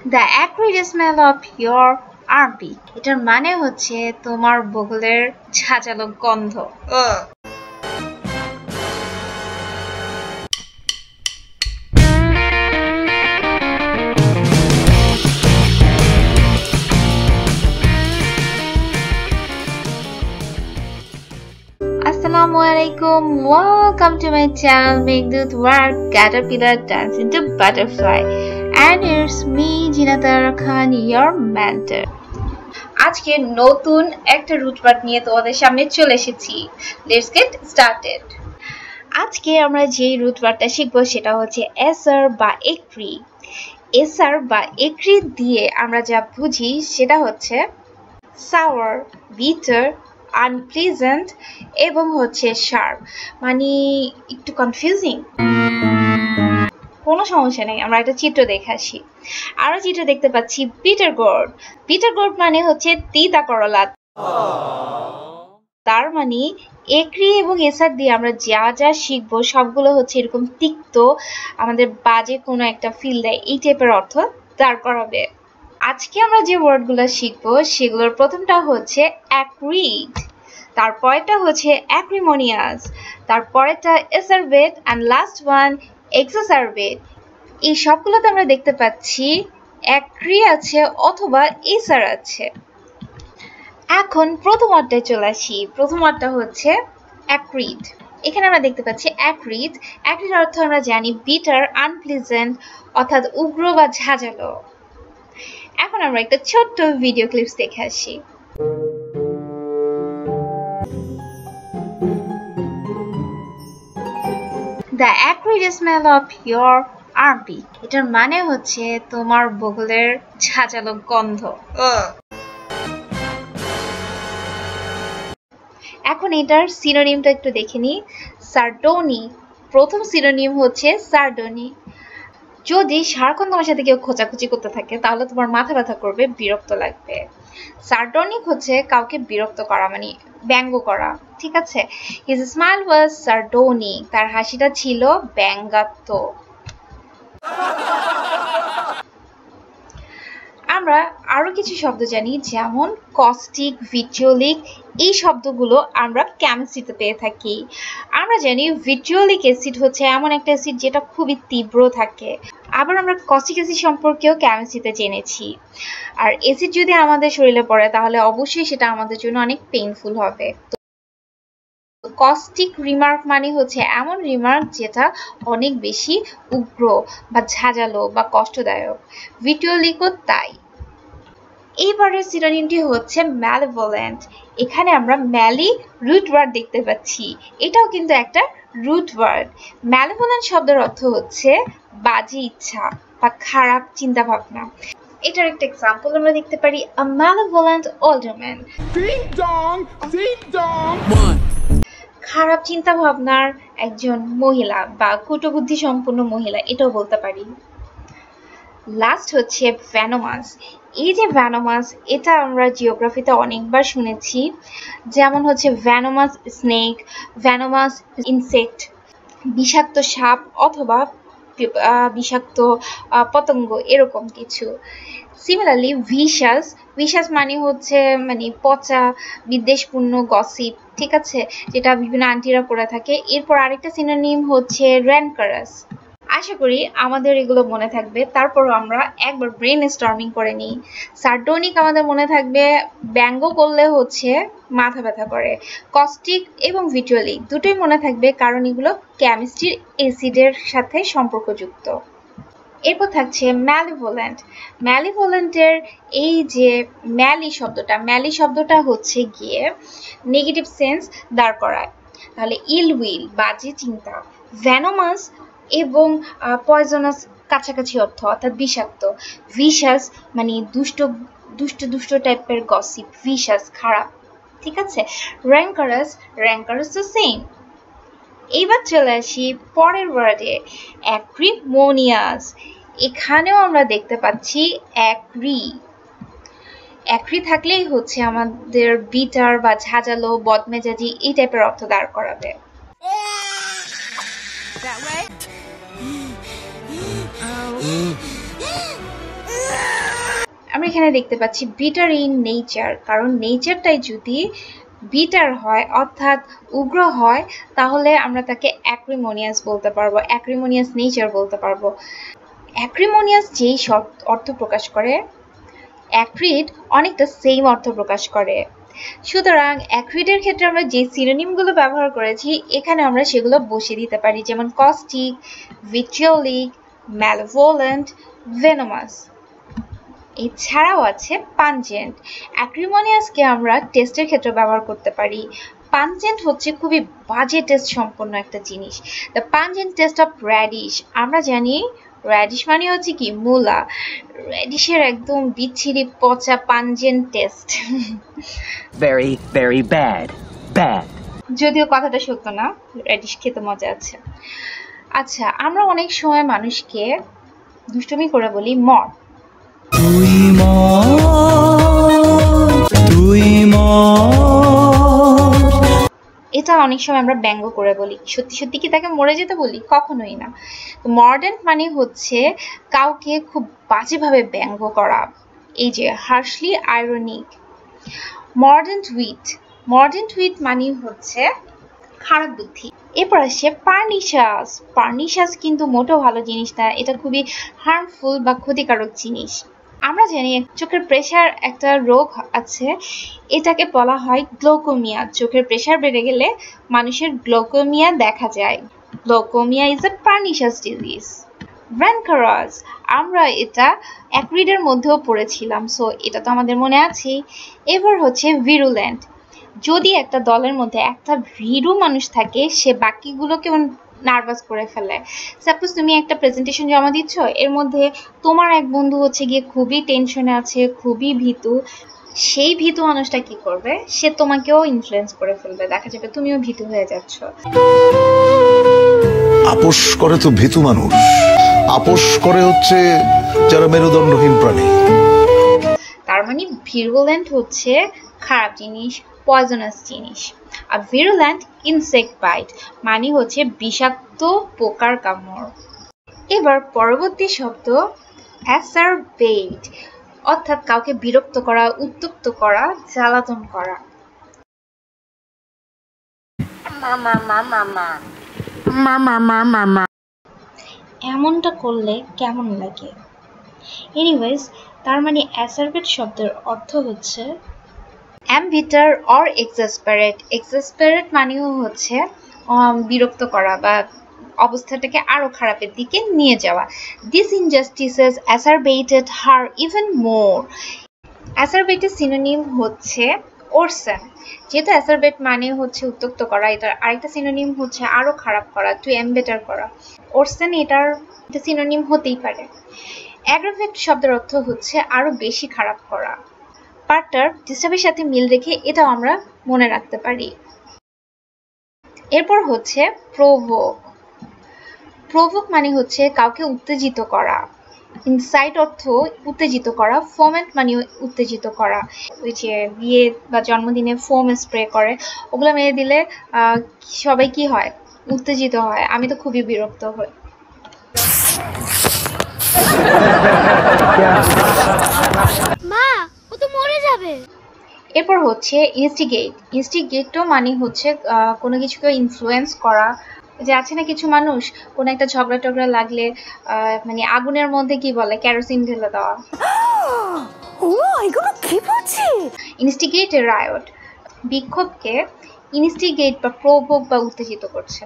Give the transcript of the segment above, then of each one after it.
The acrid smell of your armpit. এটার মানে হচ্ছে তোমার বগলের ঝাঁঝালো গন্ধ। Assalamualaikum, welcome to my channel Meghdut, where caterpillar turns into butterfly, and it's me Khan, your mentor. আজকে নতুন একটা রুট ওয়ার্ড নিয়ে তোমাদের সামনে চলে এসেছি। Let's get started. আজকে আমরা যে রুট ওয়ার্ডটা শিখবো সেটা হচ্ছে এসার বা একরি। এসার বা একরি দিয়ে আমরা যা বুঝি সেটা হচ্ছে sour, bitter, unpleasant এবং হচ্ছে sharp, মানে একটু কনফিউজিং। কোনো সমস্যা নেই, আমরা একটা চিত্র দেখে আসি। আরো চিত্র দেখতে পাচ্ছি বিটার গোর্ড। বিটার গোর্ড মানে হচ্ছে তিতা করলা। তার মানে একরি এবং এসার দিয়ে আমরা যা যা শিখবো সবগুলো হচ্ছে এরকম তিক্ত, আমাদের বাজে কোনো একটা ফিল দেয়, এই টাইপের অর্থ দাঁড় করাবে। আজকে আমরা যে ওয়ার্ডগুলো শিখবো সেগুলোর প্রথমটা হচ্ছে অ্যাক্রিড, তারপরেরটা হচ্ছে অ্যাক্রিমোনিয়াস, তারপরেরটা acerbate, and last one exacerbate. এই সবগুলোতে আমরা দেখতে পাচ্ছি অ্যাক্রি আছে অথবা এসার আছে। এখন প্রথম ওয়ার্ডটায় চলে আসি। প্রথম ওয়ার্ডটা হচ্ছে অ্যাক্রিড। এখানে আমরা দেখতে পাচ্ছি অ্যাক্রিড। অ্যাক্রিড অর্থ আমরা জানি বিটার, আনপ্লিজেন্ট, অর্থাৎ উগ্র বা ঝাঁঝালো। এখন আমরা একটা ছোট্ট ভিডিও ক্লিপস দেখে আসি। The acrid smell of your armpit. এটার মানে হচ্ছে তোমার বগলের ঝাঁঝালো গন্ধ। এখন এটার সিনোনিমটা একটু দেখে নিই। সার্ডোনি, প্রথম সিনোনিম হচ্ছে সার্ডোনি। যদি সারাক্ষণ তোমার সাথে কেউ খোঁচাখুচি করতে থাকে তাহলে তোমার মাথা ব্যথা করবে, বিরক্ত লাগবে। সার্ডনিক হচ্ছে কাউকে বিরক্ত করা, মানে ব্যঙ্গ করা, ঠিক আছে? His smile was sardonic, তার হাসিটা ছিল ব্যঙ্গাত্মক। আমরা আরো কিছু শব্দ জানি, যেমন কস্টিক, ভিট্রিওলিক। এই শব্দগুলো আমরা কেমিস্ট্রিতে পেয়ে থাকি। আমরা জানি ভিট্রিওলিক অ্যাসিড হচ্ছে এমন একটা অ্যাসিড যেটা খুবই তীব্র থাকে। আবার আমরা কস্টিক অ্যাসিড সম্পর্কেও কেমিস্ট্রিতে জেনেছি। আর অ্যাসিড যদি আমাদের শরীরে পড়ে তাহলে অবশ্যই সেটা আমাদের জন্য অনেক পেইনফুল হবে। কস্টিক রিমার্ক মানে হচ্ছে এমন রিমার্ক যেটা অনেক বেশি উগ্র বা ঝাঁঝালো বা কষ্টদায়ক। ভিট্রিওলিকও তাই। এইবারের সিনোনিমটি হচ্ছে ম্যালেভোলেন্ট। এখানে আমরা ম্যালি রুট ওয়ার্ড দেখতে পাচ্ছি, এটাও কিন্তু একটা রুট ওয়ার্ড। ম্যালেভোলেন্ট শব্দের অর্থ হচ্ছে বাজে ইচ্ছা বা খারাপ চিন্তা ভাবনা। এটার একটা এক্সাম্পল আমরা দেখতে পারি, a malevolent alderman. Ding dong, ding dong. খারাপ চিন্তা ভাবনার একজন মহিলা বা কুটবুদ্ধি সম্পন্ন মহিলা, এটাও বলতে পারি। লাস্ট হচ্ছে ভ্যানোমাস। এই যে ভ্যানোমাস, এটা আমরা জিওগ্রাফিতে অনেকবার শুনেছি, যেমন হচ্ছে ভ্যানোমাস স্নেক, ভ্যানোমাস ইনসেক্ট, বিষাক্ত সাপ অথবা বিষাক্ত পতঙ্গ, এরকম কিছু। সিমিলারলি ভিশাস, ভিশাস মানে হচ্ছে মানে পচা, বিদ্বেষপূর্ণ গসিপ, ঠিক আছে, যেটা বিভিন্ন আন্টিরা করে থাকে। এরপর আরেকটা সিনোনিম হচ্ছে র্যানকারাস। আশা করি আমাদের এগুলো মনে থাকবে। তারপরও আমরা একবার ব্রেন স্টর্মিং করে নিই। সার্ডোনিক আমাদের মনে থাকবে, ব্যঙ্গ করলে হচ্ছে মাথা ব্যথা করে। কস্টিক এবং ভিট্রিওলিক দুটোই মনে থাকবে, কারণ এগুলো কেমিস্ট্রির অ্যাসিডের সাথে সম্পর্কযুক্ত। এরপর থাকছে ম্যালিভোলেন্ট। ম্যালিভোলেন্টের এই যে ম্যালি শব্দটা, ম্যালি শব্দটা হচ্ছে গিয়ে নেগেটিভ সেন্স দাঁড় করায়, তাহলে ইল উইল, বাজে চিন্তা। ভ্যানোমাস এবং পয়জনাস কাছাকাছি অর্থ, অর্থাৎ বিষাক্ত। ভিশাস মানে দুষ্ট দুষ্ট দুষ্ট টাইপের গসিপ, ভিশাস খারাপ, ঠিক আছে? র্যাঙ্কারাস, র্যাঙ্কারাস তো সেম। এইবার চলে আসি পরের ওয়ার্ডে, অ্যাক্রিমোনিয়াস। এখানেও আমরা দেখতে পাচ্ছি অ্যাক্রি। অ্যাক্রি থাকলেই হচ্ছে আমাদের বিটার বা ঝাঁঝালো, বদমেজাজি, এই টাইপের অর্থ দাঁড় করাবে। এখানে দেখতে পাচ্ছি বিটার ইন নেচার, কারণ নেচারটাই যদি বিটার হয় অর্থাৎ উগ্র হয় তাহলে আমরা তাকে অ্যাক্রিমোনিয়াস বলতে পারবো, অ্যাক্রিমোনিয়াস নেচার বলতে পারবো। অ্যাক্রিমোনিয়াস যেই অর্থ প্রকাশ করে, অ্যাক্রিড অনেকটা সেম অর্থ প্রকাশ করে। সুতরাং অ্যাক্রিডের ক্ষেত্রে আমরা যে সিনোনিমগুলো ব্যবহার করেছি এখানে আমরা সেগুলো বসিয়ে দিতে পারি, যেমন কস্টিক, ভিট্রিওলিক, ম্যালেভোলেন্ট, ভেনোমাস। এছাড়াও আছে পানজেন্ট। অ্যাক্রিমোনিয়াসকে আমরা টেস্টের ক্ষেত্রে ব্যবহার করতে পারি। পানজেন্ট হচ্ছে খুবই বাজে টেস্ট সম্পন্ন একটা জিনিস। The pungent taste of radish. আমরা জানি র্যাডিশ মানে হচ্ছে কি মূলা, র্যাডিশের একদম বিচ্ছিরি পচা pungent taste. Very, very bad. Bad. যদিও কথাটা সত্য না, র্যাডিশ খেতে মজা আছে। আচ্ছা, আমরা অনেক সময় মানুষকে দুষ্টুমি করে বলি মর। এটা অনেক সময় আমরা ব্যঙ্গ করে বলি। সত্যি সত্যি কি তাকে মরে যেতে বলি? কখনোই না। মর্ডেন্ট মানে হচ্ছে কাউকে খুব বাজেভাবে ব্যঙ্গ করা, এই যে harshly ironic. Mordant wit. Mordant wit মানে হচ্ছে খারাপ বুদ্ধি। এরপর আসছে পার্নিশাস। পার্নিশাস কিন্তু মোটেও ভালো জিনিস না, এটা খুবই হার্মফুল বা ক্ষতিকারক জিনিস। আমরা জানি চোখের প্রেশার একটা রোগ আছে, এটাকে বলা হয় গ্লোকোমিয়া। চোখের প্রেশার বেড়ে গেলে মানুষের গ্লোকোমিয়া দেখা যায়। গ্লোকোমিয়া ইজ এ পার্নিশাস ডিজিজ। র্যানকারাস, আমরা এটা অ্যাক্রিডের মধ্যেও পড়েছিলাম, সো এটা তো আমাদের মনে আছেই। এবার হচ্ছে ভিরুলেন্ট। যদি একটা দলের মধ্যে একটা ভীরু মানুষ থাকে, সে বাকিগুলোকে নার্ভাস করে ফেলে। সাপোজ তুমি একটা প্রেজেন্টেশন জমা দিচ্ছ, এর মধ্যে তোমার এক বন্ধু হচ্ছে গিয়ে খুবই টেনশনে আছে, খুবই ভীতু। সেই ভীতু মানুষটা কি করবে? সে তোমাকেও ইনফ্লুয়েন্স করে ফেলবে, দেখা যাবে তুমিও ভীতু হয়ে যাচ্ছ। আপোষ করে তো ভীতু মানুষ, আপোষ করে হচ্ছে যারা মেরুদণ্ডহীন প্রাণী। তার মানে ভিরুলেন্ট হচ্ছে খারাপ জিনিস, পয়জনাস জিনিস। আর ভিরুলেন্ট ইনসেক্ট বাইট মানে হচ্ছে বিষাক্ত পোকার কামড়। এবার পরবর্তী শব্দ অ্যাসারবেট, অর্থাৎ কাউকে বিরক্ত করা, উত্তপ্ত করা, জ্বালাতন করা। এমনটা করলে কেমন লাগে? এনিওয়েজ, তার মানে অ্যাসারবেট শব্দের অর্থ হচ্ছে অ্যাম্বিটার অর এক্সাসপারেট। এক্সাসপারেট মানেও হচ্ছে বিরক্ত করা বা অবস্থাটাকে আরো খারাপের দিকে নিয়ে যাওয়া। This injustices acerbated her even more. অ্যাসারবেটের সিনোনিম হচ্ছে ওরসেন। যেহেতু অ্যাসারবেট মানে হচ্ছে উত্তপ্ত করা, এটার আরেকটা সিনোনিম হচ্ছে আরো খারাপ করা, টু এমবেটার করা। ওরসেন এটার সিনোনিম হতেই পারে। অ্যাগ্রাভেট শব্দের অর্থ হচ্ছে আরো বেশি খারাপ করা। পার্টটার ডিস্টার্বের সাথে মিল রেখে এটাও আমরা মনে রাখতে পারি। এরপর হচ্ছে প্রভোক। প্রভোক মানে হচ্ছে কাউকে উত্তেজিত করা। ইনসাইট অর্থ উত্তেজিত করা, ফোমেন্ট মানে উত্তেজিত করা। ওই যে বিয়ে বা জন্মদিনে ফোম স্প্রে করে, ওগুলো মেরে দিলে সবাই কি হয়? উত্তেজিত হয়। আমি তো খুবই বিরক্ত হই। মা, ও তো মরে যাবে। এরপর হচ্ছে ইনস্টিগেট। ইনস্টিগেটও মানে হচ্ছে কোনো কিছুকে ইনফ্লুয়েন্স করা। যে আছে না কিছু মানুষ কোনো একটা ঝগড়া টগড়া লাগলে মানে আগুনের মধ্যে কি বলে, কেরোসিন ঢেলে দেওয়া। ও এগুলো কি বলছি? ইনস্টিগেট এ রায়ট, বিক্ষোভকে ইনস্টিগেট বা প্রভোক বা উত্তেজিত করছে।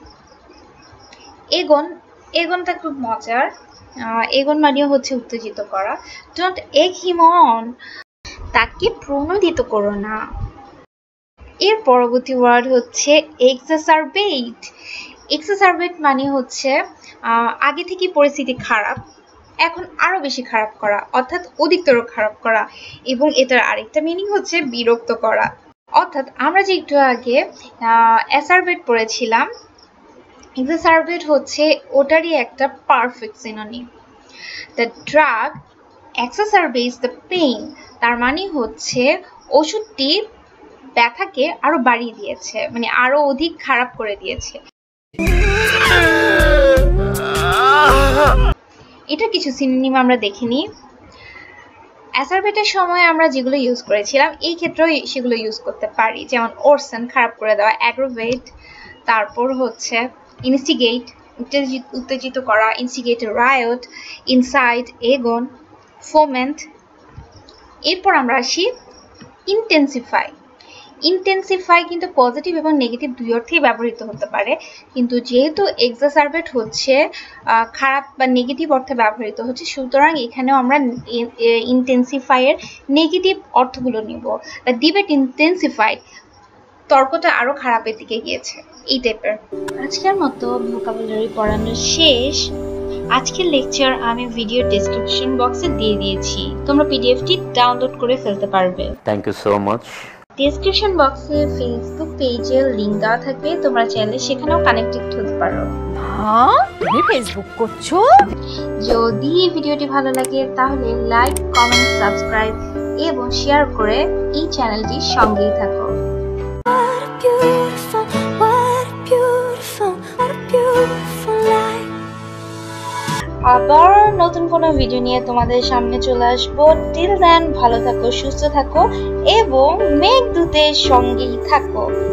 এগন, এগনটা খুব মজার। এগন মানেও হচ্ছে উত্তেজিত করা। ডোন্ট এগ হিম অন, তাকে প্রণোদিত করো না। এর পরবর্তী ওয়ার্ড হচ্ছে এক্সাসারবেট। এক্সাসারবেট মানে হচ্ছে আগে থেকে পরিস্থিতি খারাপ, এখন আরো বেশি খারাপ করা, অর্থাৎ অধিকতর খারাপ করা। এবং এটার আরেকটা মিনিং হচ্ছে বিরক্ত করা। অর্থাৎ আমরা যে একটু আগে অ্যাসারবেট পড়েছিলাম, এক্সাসারবেট হচ্ছে ওটারই একটা perfect synonym. The drug exacerbates the pain, তার মানে হচ্ছে ওষুধটি ব্যথাকে আরো বাড়িয়ে দিয়েছে, মানে আরো অধিক খারাপ করে দিয়েছে। এটা কিছু সিনোনিম আমরা দেখে নিই। অ্যাসারবেটের সময় আমরা যেগুলো ইউজ করেছিলাম এই ক্ষেত্রেও সেগুলো ইউজ করতে পারি, যেমন ওরসেন খারাপ করে দেওয়া, অ্যাগ্রোভেট, তারপর হচ্ছে ইনস্টিগেট উত্তেজিত করা, instigate riot, incite egg on, foment. এরপর আমরা আসি ইন্টেন্সিফাই। ইন্টেন্সিফাই কিন্তু পজিটিভ এবং নেগেটিভ দুই অর্থেই ব্যবহৃত হতে পারে, কিন্তু যেহেতু এক্সাসারবেট হচ্ছে খারাপ বা নেগেটিভ অর্থে ব্যবহৃত হচ্ছে, সুতরাং এখানেও আমরা ইন্টেন্সিফাইয়ের নেগেটিভ অর্থগুলো নিব। দ্য ডিবেট ইন্টেন্সিফাইড, তর্কটা আরো খারাপের দিকে গিয়েছে, এই টাইপের। আজকের মতো ভোকাবুলারি পড়ানো শেষ। আজকের লেকচার আমি ভিডিও ডেসক্রিপশন বক্সে দিয়ে দিয়েছি, তোমরা পিডিএফটি ডাউনলোড করে ফেলতে পারবে। Thank you so much. Description বক্সে ফেসবুক পেজের লিংক দেওয়া থাকবে, তোমরা চাইলে সেখানেও কানেক্টেড হতে পারো। হ্যাঁ, তুমি ফেসবুক করছো? যদি ভিডিওটি ভালো লাগে তাহলে লাইক, কমেন্ট, সাবস্ক্রাইব এবং শেয়ার করে এই চ্যানেলটির সঙ্গেই থাকো। আবার নতুন কোনো ভিডিও নিয়ে তোমাদের সামনে চলে আসবো। টিল দেন ভালো থাকো, সুস্থ থাকো এবং মেঘদূতের সঙ্গেই থাকো।